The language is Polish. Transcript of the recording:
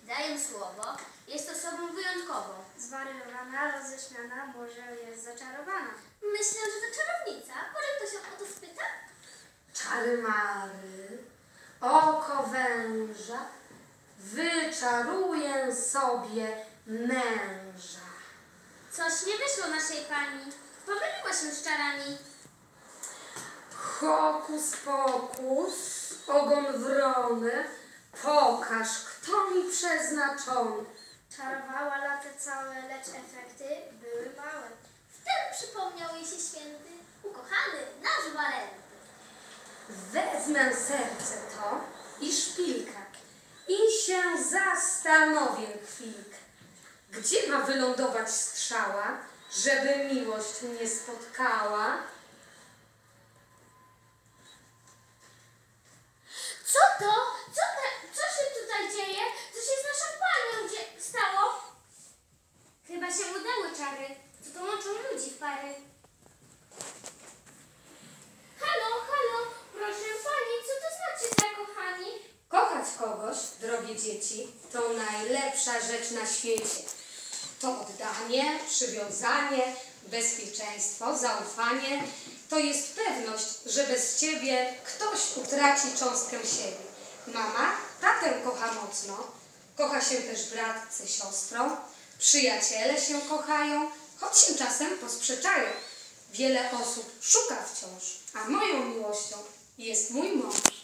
Daję słowo, jest osobą wyjątkową. Zwariowana, roześmiana, może jest zaczarowana. Myślę, że to czarownica. Może ktoś ją o to spyta? Czary mary, oko węża, wyczaruję sobie męża. Coś nie wyszło naszej pani. Pomyliła się z czarami. Hokus pokus, ogon wrony, pokaż, kto mi przeznaczony. Czarowała lata całe, lecz efekty były małe. Wtedy przypomniał jej się święty, ukochany nasz Walenty. Wezmę serce to i szpilkę i się zastanowię chwilkę. Gdzie ma wylądować strzała, żeby miłość mnie spotkała? Co to? Co się tutaj dzieje? Co się z naszą panią stało? Chyba się udały czary, co to łączą ludzi w pary. Halo, proszę pani, co to znaczy zakochani? Kochać kogoś, drogie dzieci, to najlepsza rzecz na świecie. To oddanie, przywiązanie, bezpieczeństwo, zaufanie. To jest pewność, że bez ciebie ktoś utraci cząstkę siebie. Mama tatę kocha mocno, kocha się też brat ze siostrą, przyjaciele się kochają, choć się czasem posprzeczają. Wiele osób szuka wciąż, a moją miłością jest mój mąż.